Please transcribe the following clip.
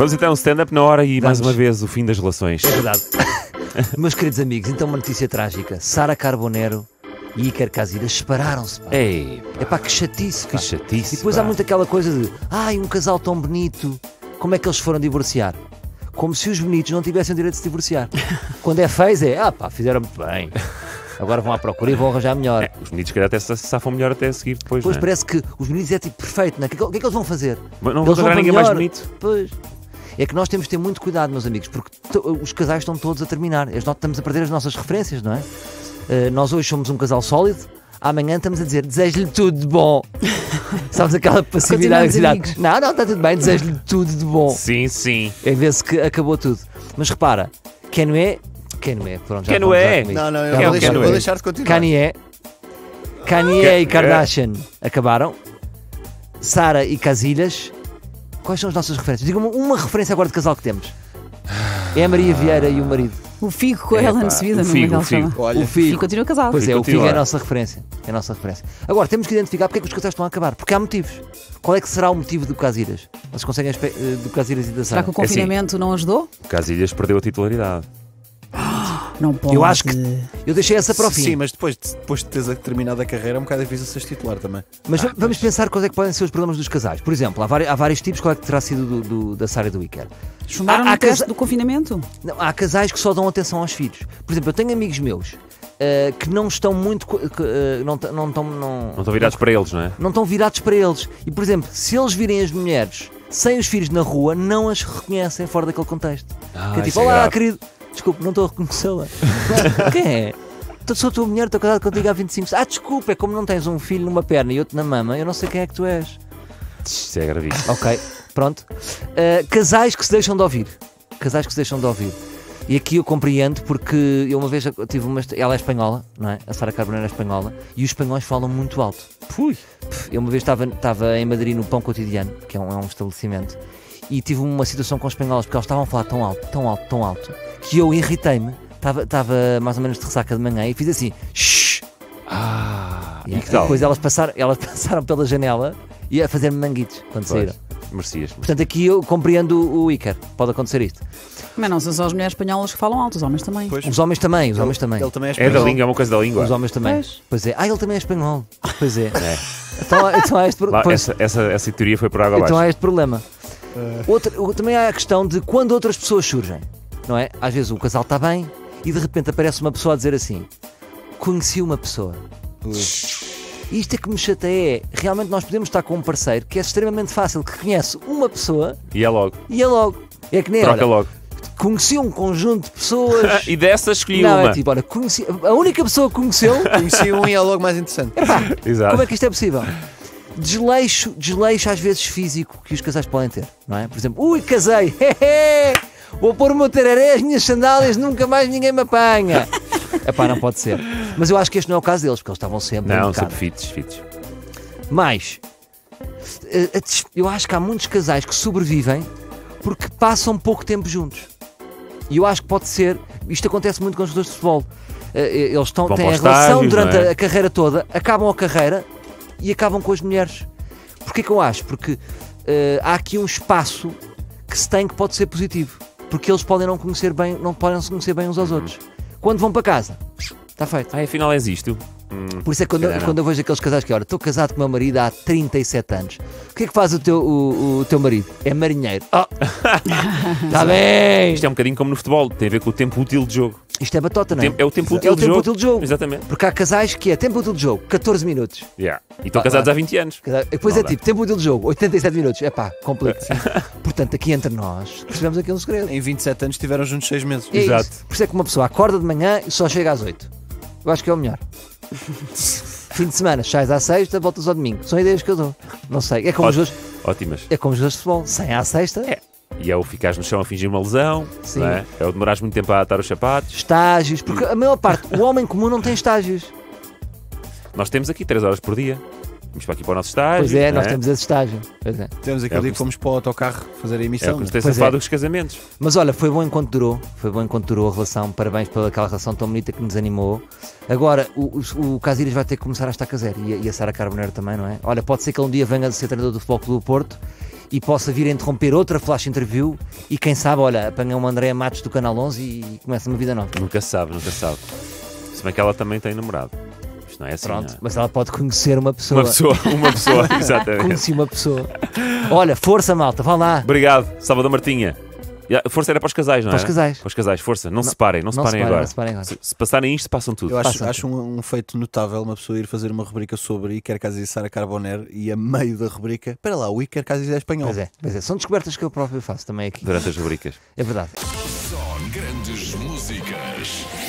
Vamos então, stand-up na hora e Vamos. mais uma vez o fim das relações. É verdade. Meus queridos amigos, então uma notícia trágica. Sara Carbonero e Iker Casillas separaram-se. Pá. Ei, É pá, que chatice. que Pá. chatice. E depois pá. há muito aquela coisa de um casal tão bonito, como é que eles foram divorciar? Como se os bonitos não tivessem o direito de se divorciar. Quando é feio fizeram muito bem. Agora vão à procura e vão arranjar melhor. Os bonitos, se calhar, até se safam melhor até a seguir depois. Pois não é? parece que os bonitos é tipo perfeito, não é? O que é que eles vão fazer? Mas não Eles vou vão encontrar para ninguém mais melhor. bonito. Pois. É que nós temos de ter muito cuidado, meus amigos, porque os casais estão todos a terminar. Nós estamos a perder as nossas referências, não é? Nós hoje somos um casal sólido, amanhã estamos a dizer desejo-lhe tudo de bom. Sabes aquela passividade? Continuamos amigos. Não, está tudo bem, desejo-lhe tudo de bom. Sim, sim. É ver-se que acabou tudo. Mas repara, Kanye, pronto, já Kanye. vamos lá comigo. Não, Já vamos lá Kanye. vou deixar de continuar. Kanye e Kardashian acabaram. Sara e Casillas. Quais são as nossas referências? Diga-me uma referência agora de casal que temos. É a Maria Vieira e o marido. O Figo com É, ela pá, na subida, o não é Figo, que ela o Figo. chama? O O Figo Figo. continua casado. Pois é, o continua. Figo é a nossa referência. É a nossa referência. Agora, temos que identificar porque é que os casais estão a acabar. Porque há motivos. Qual é que será o motivo do Casillas? Vocês conseguem do Casillas e da Será Sara? que o confinamento não ajudou? O Casillas perdeu a titularidade. Não pode. Eu acho que eu deixei essa para o fim. Sim, mas depois de teres terminado a carreira é um bocado difícil seres titular também. Mas vamos pensar quais é que podem ser os problemas dos casais. Por exemplo, há vários tipos. Qual é que terá sido da Sara e do Iker? Chumbaram há no teste casa- do confinamento. Não, há casais que só dão atenção aos filhos. Por exemplo, eu tenho amigos meus que não estão muito. Não Não estão virados para eles, não é? não estão virados para eles. E, por exemplo, se eles virem as mulheres sem os filhos na rua, não as reconhecem fora daquele contexto. Que é tipo, isso é olá, grave. querido. Desculpe, não estou a reconhecê-la. Quem é? Sou a tua mulher, estou casado contigo há 25 anos. Desculpa, é como não tens um filho numa perna e outro na mama, eu não sei quem é que tu és. Isso é gravíssimo. Ok, pronto. Casais que se deixam de ouvir. Casais que se deixam de ouvir. E aqui eu compreendo porque eu uma vez tive ela é espanhola, não é? A Sara Carbonero é espanhola e os espanhóis falam muito alto. Eu uma vez estava em Madrid no Pão Cotidiano, que é um estabelecimento, e tive uma situação com os espanhóis porque eles estavam a falar tão alto, que eu irritei-me. Estava mais ou menos de ressaca de manhã e fiz assim, shhh. E que tal? Depois elas passaram pela janela e a fazer-me manguitos quando saíram. Merecias. Portanto, aqui eu compreendo o Iker. Pode acontecer isto. Mas não são só as mulheres espanholas que falam alto, os homens também. Pois. Os homens também. Ele também é É da espanhol. língua, é uma coisa da língua. Os homens também. Pois. É. Ele também é espanhol. Pois é. É. Então há este Lá, pois, essa teoria foi por água então abaixo. há este problema. Também há a questão de quando outras pessoas surgem. Não é? Às vezes o casal está bem e de repente aparece uma pessoa a dizer assim: conheci uma pessoa. Isto é que me chateia. Realmente nós podemos estar com um parceiro que é extremamente fácil, que conhece uma pessoa E é logo. e é logo. É que nem Troca olha, logo. conheci um conjunto de pessoas. E dessa escolhi Não, uma. é tipo, olha, a única pessoa que conheceu. Conheci um e é logo mais interessante. Exato. Como é que isto é possível? Desleixo às vezes físico que os casais podem ter, não é? Por exemplo, ui, casei, vou pôr o meu tereré, as minhas sandálias, nunca mais ninguém me apanha. Epá, não pode ser. Mas eu acho que este não é o caso deles, porque eles estavam sempre Não, impecáveis. sempre fitos. Mas eu acho que há muitos casais que sobrevivem porque passam pouco tempo juntos. E eu acho que pode ser. Isto acontece muito com os jogadores de futebol. Eles Vão têm a para os relação estágios, durante não é? a carreira toda, acabam a carreira e acabam com as mulheres. Porquê que eu acho? Porque há aqui um espaço que se tem que pode ser positivo. Porque eles podem não podem se conhecer bem uns aos outros. Quando vão para casa, está feito. Afinal és isto. Por isso é que quando eu vejo aqueles casais que, olha, estou casado com o meu marido há 37 anos. O que é que faz o teu marido? É marinheiro. Está bem. Isto é um bocadinho como no futebol, tem a ver com o tempo útil de jogo. Isto é batota, não é? É o tempo útil É o de tempo jogo. útil de jogo. Exatamente. Porque há casais que é tempo útil de jogo, 14 minutos. Yeah. E estão casados há 20 anos. Depois Não é dá. tipo, tempo útil de jogo, 87 minutos. É pá, completo. Portanto, aqui entre nós, percebemos aqui um segredo. Em 27 anos estiveram juntos 6 meses. É Exato. isso. Por isso é que uma pessoa acorda de manhã e só chega às 8. Eu acho que é o melhor. Fim de semana, sais à sexta, voltas ao domingo. São ideias que eu dou. Não sei. É como os jogadores Ótimas. de futebol. Saem à sexta, E é o ficares no chão a fingir uma lesão, Sim. não é? É o demorares muito tempo a atar os sapatos. estágios. Porque a maior parte, o homem comum não tem estágios. Nós temos aqui 3 horas por dia. Vamos para aqui para o nosso estágio. Pois é, não nós temos esse estágio. Pois é. Temos aquele É o dia que que fomos para o autocarro fazer a É o emissão. que nos tem Pois safado é. dos casamentos. Mas olha, foi bom enquanto durou. Foi bom enquanto durou a relação. Parabéns pela aquela relação tão bonita que nos animou. Agora, o Casillas vai ter que começar a estar caseiro. E a Sara Carbonero também, não é? Olha, pode ser que ele um dia venha a ser treinador do Futebol Clube do Porto e possa vir a interromper outra flash interview e quem sabe, olha, apanha uma Andréa Matos do Canal 11 e começa uma vida nova. Nunca se sabe, nunca se sabe. Se bem que ela também tem namorado. Isto não é assim. Pronto, não é? mas ela pode conhecer uma pessoa. Uma pessoa, exatamente. Conheci uma pessoa. Olha, força, malta, vá lá. Obrigado, Salvador Martinha. E a força era para os casais, não é? Para os casais. Para os casais, força. Não se separem, não se separem agora. Não se parem agora. Se passarem isto, passam tudo. Eu Passa. acho um feito notável uma pessoa ir fazer uma rubrica sobre Iker Casillas e Sara Carbonero e a meio da rubrica, espera lá, o Iker Casillas é espanhol. Pois é. São descobertas que eu próprio faço também aqui. Durante as rubricas. É verdade. Só grandes músicas.